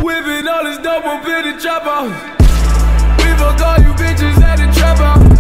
Whipping all this dope up in the trap house. We fuck all you bitches at the trap house.